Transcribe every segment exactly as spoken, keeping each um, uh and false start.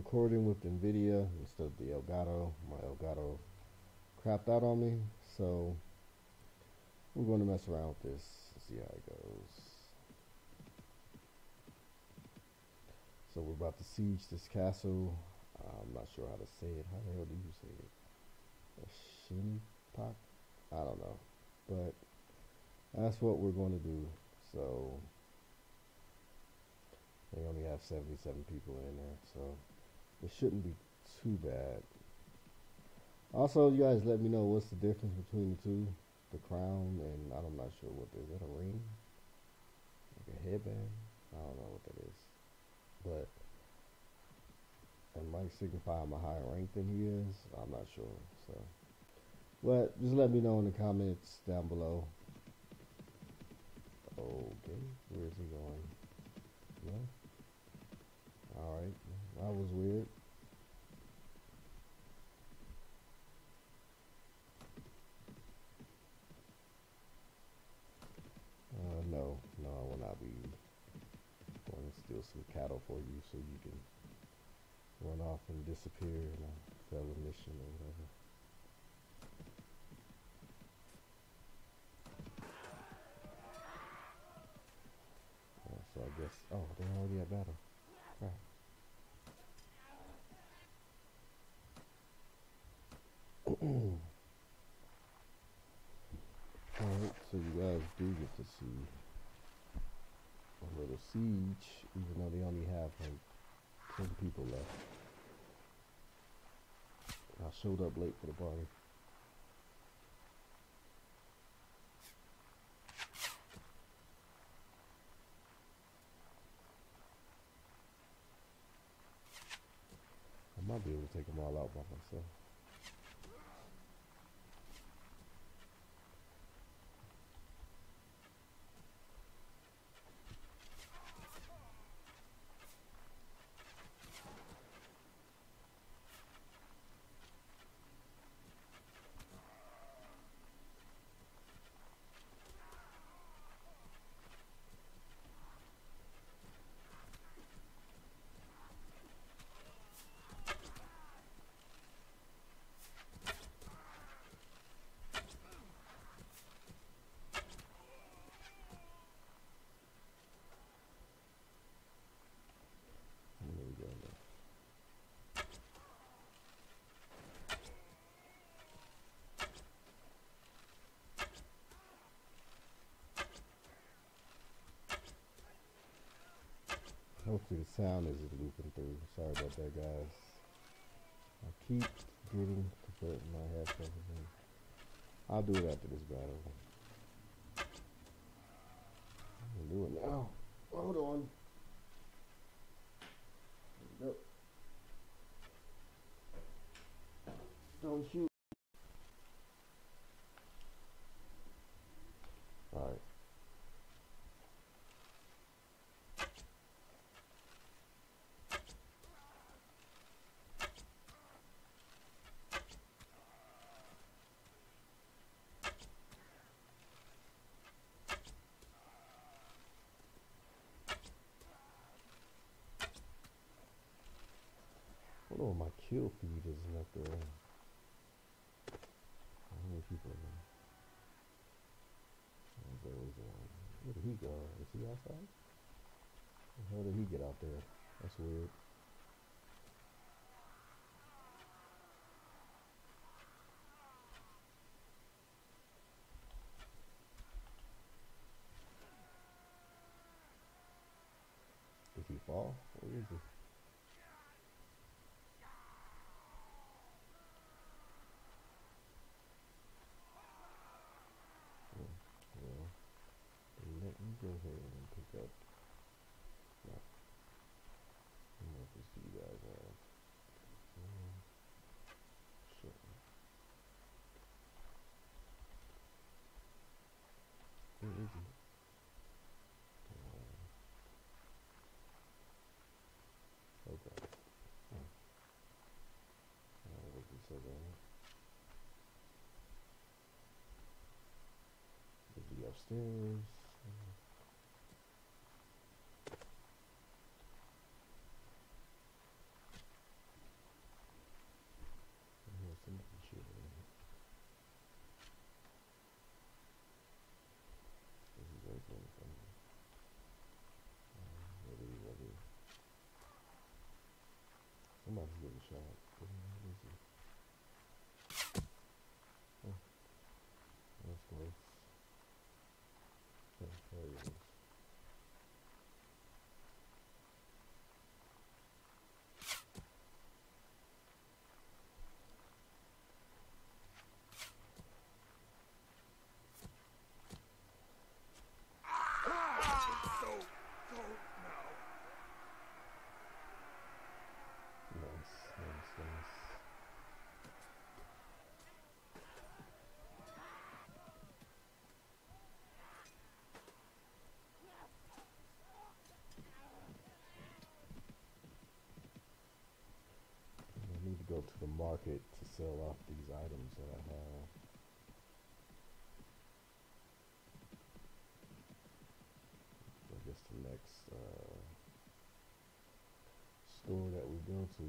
recording with NVIDIA instead of the Elgato. My Elgato crapped out on me, so we're going to mess around with this, see how it goes. So we're about to siege this castle. I'm not sure how to say it. How the hell do you say it? A Shinipak? I don't know, but that's what we're going to do. So they only have seventy-seven people in there, so it shouldn't be too bad. Also, you guys let me know what's the difference between the two, the crown and I'm not sure what is that, a ring, like a headband. I don't know what that is, but it might signify I'm a higher rank than he is. I'm not sure. So, but just let me know in the comments down below. Okay, where is he going? No. All right, that was weird. Uh, no, no, I will not be going to steal some cattle for you so you can run off and disappear and I fail a mission or whatever. Uh, so I guess, oh, they're already at battle. Crap. Alright, so you guys do get to see a little siege, even though they only have like ten people left. I showed up late for the party. I might be able to take them all out by myself. Hopefully the sound isn't looping through. Sorry about that, guys. I keep getting to put my headphones in. I'll do it after this battle. I'll do it now. Hold on. Nope. Don't shoot. Alright. Oh, my kill feed isn't up there. How many people are there? There was one. Where did he go? Is he outside? How did he get out there? That's weird. Did he fall? Where is he? Let me go ahead and pick up. No. What this do you guys have? Um, sure. Where is he? Uh, okay. Oh. That wasn't so bad. Is he upstairs? shop. What is it? Oh, that's close. Okay, there it is. I need to go to the market to sell off these items that I have. I guess the next uh, store that we go to.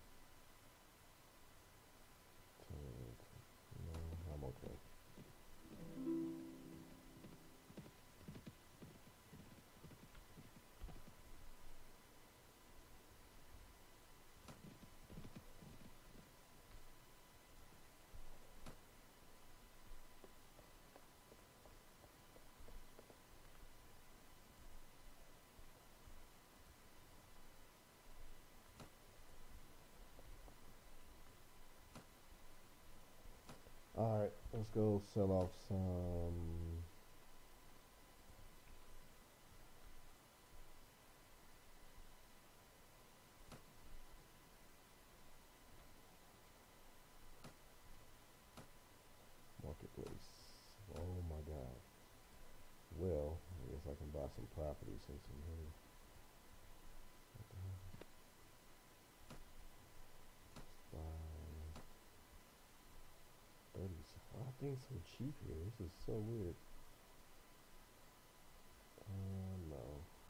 to no, I'm okay. Alright, let's go sell off some marketplace. Oh my god. Well, I guess I can buy some property since I'm here. What the hell? Let's buy thirty. Why are things so cheap here? This is so weird. Uh, no.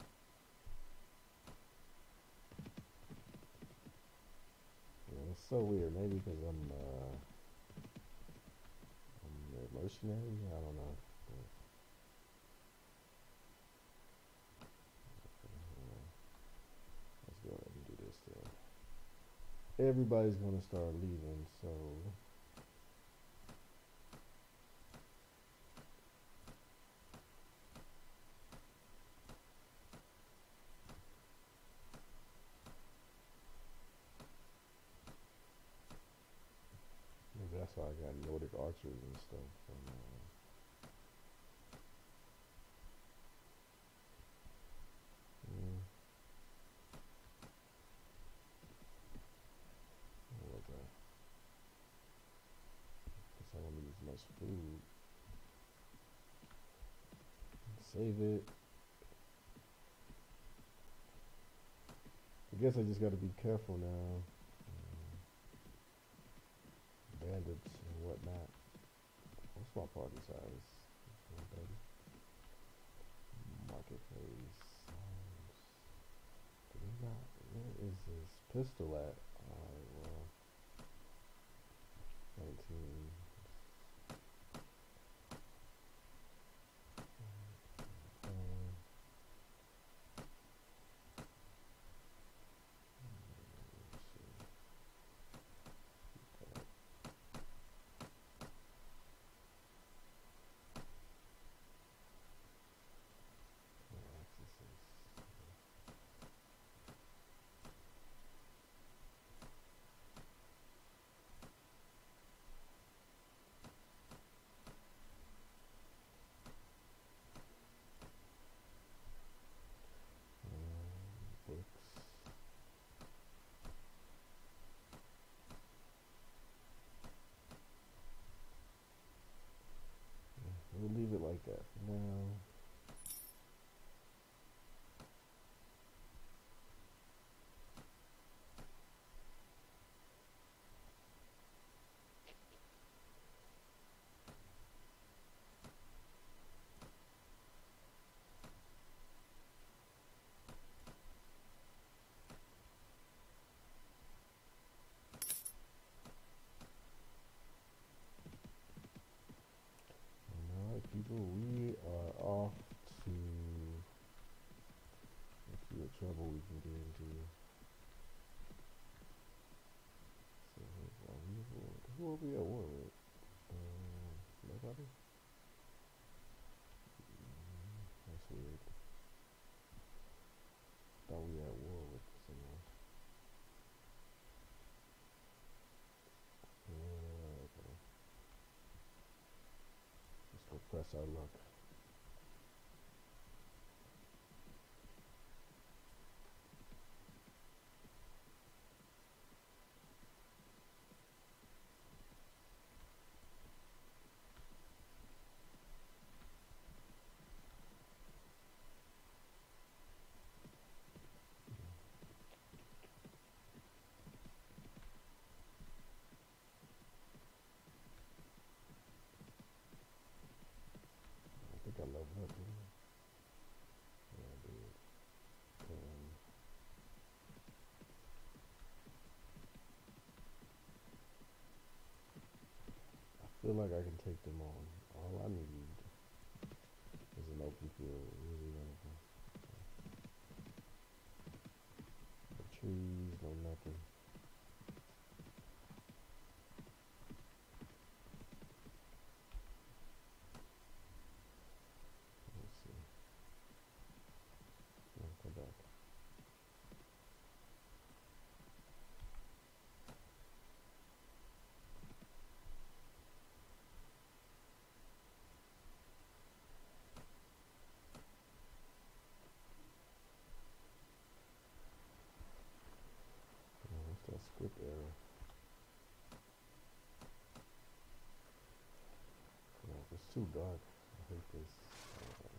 Yeah, it's so weird. Maybe because I'm, uh, I'm a mercenary? I don't know. But, uh, let's go ahead and do this then. Everybody's going to start leaving, so... maybe that's why I got Nordic archers and stuff. From, uh, mm, what was that? Guess I don't need as much food. Save it. I guess I just got to be careful now. Um, bandits and whatnot. What's my party size? one thirty. Marketplace. Do we not? Where is this pistol at? Alright, well. nineteen. Um, let's see. Okay. Accesses. Um, books. Yeah, we'll leave it like that for now. Alright, people, we are off to a few trouble we can get into. Who are we at war with? Um, nobody? Mm, that's weird. Thought we were at war with someone. Uh, okay. Let's go press our luck. I think I leveled up, didn't I? Yeah, I did. Um, I feel like I can take them on. All I need is an open field. Really anything. No trees, no nothing. Let's see. No, come back. Oh, what's that script error? No, it's too dark. I hate this. Uh,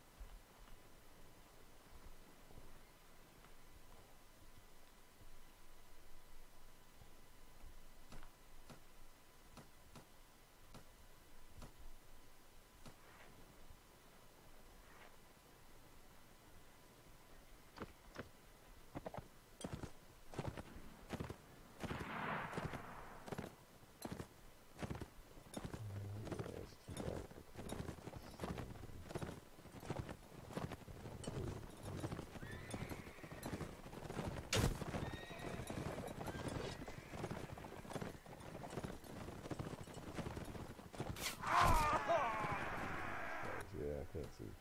yeah, it's too dark. Yeah, I can't see.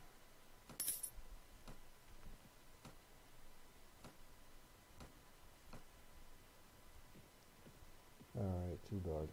Alright, too dark.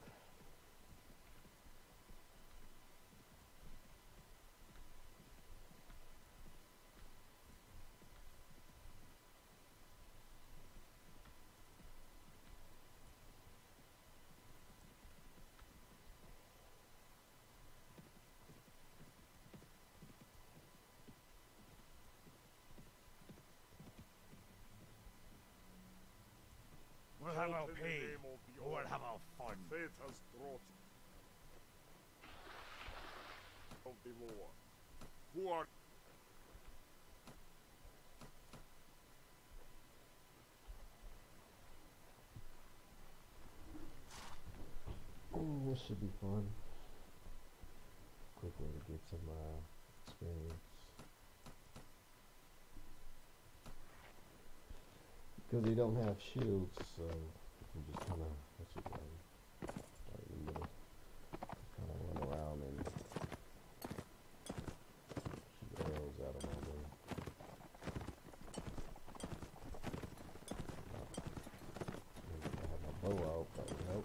We'll have our pay, or we'll have our fun. Fate has brought of the war. Who are Ooh, this should be fun. Quick way to get some uh, experience. Because they don't have shields, so you can just kind of, what's it called? Right in the middle. Kind of run around and shoot arrows out of my way. Maybe I have my bow out, but nope.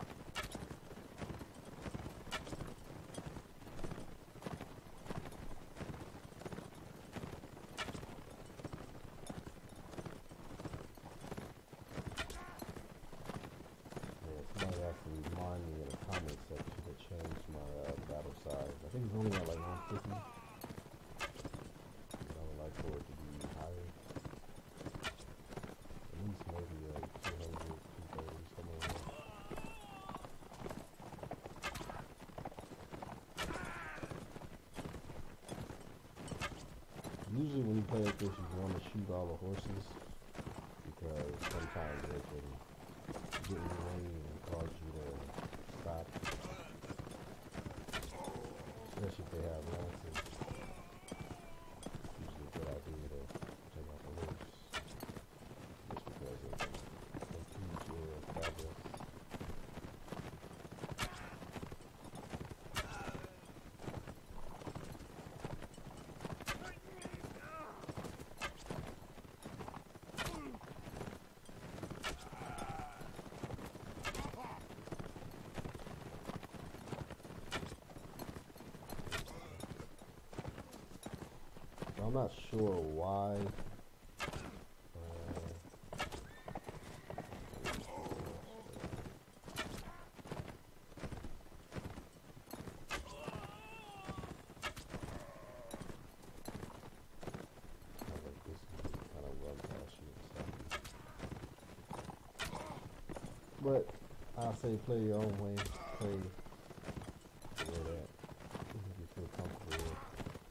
Somebody has to remind me in the comment section to change my uh, battle size. I think it's only at like one fifty. But I would like for it to be higher. At least maybe like two hundred, two thirty, somewhere around there. Usually when you play like this, you want to shoot all the horses because sometimes they can get in the way and cause you to stop, especially if they have lances. It's usually a good idea to take out the horse just because it impedes your progress. I'm not sure why. But I'll say play your own way, play the way that you feel comfortable with.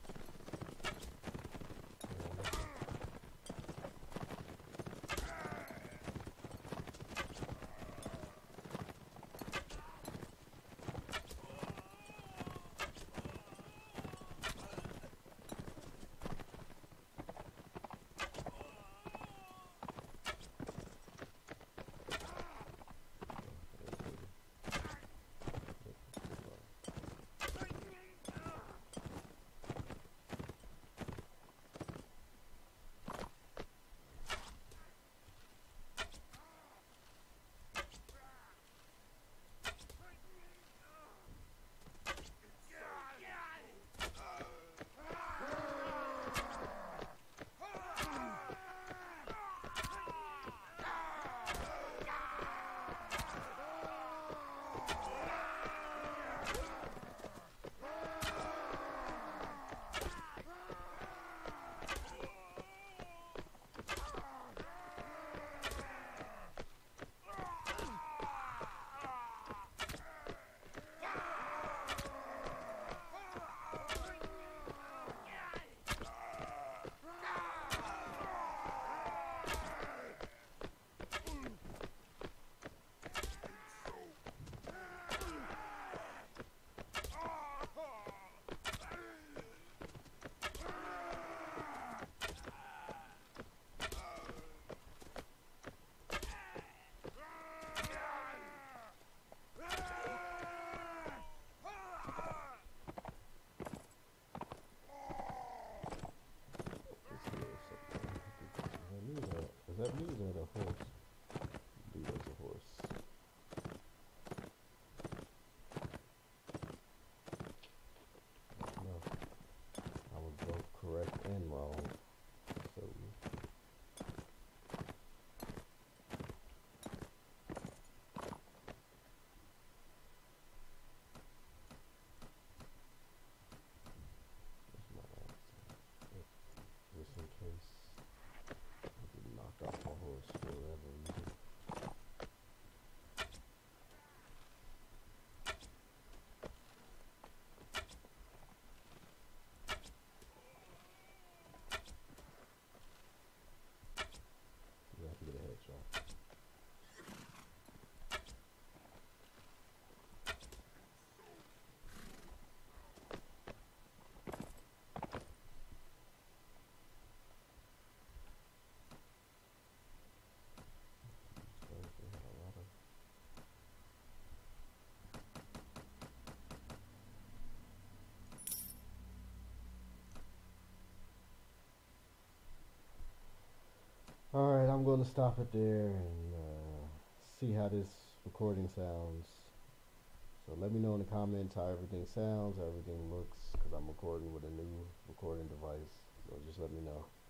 Is that me or is that a horse? Dude, that's a horse. No. I was both correct and wrong. So that's my answer. Just in case. Knocked off my horse for whatever reason. You have to get a headshot. Alright, I'm going to stop it there and uh, see how this recording sounds. So let me know in the comments how everything sounds, how everything looks, because I'm recording with a new recording device. So just let me know.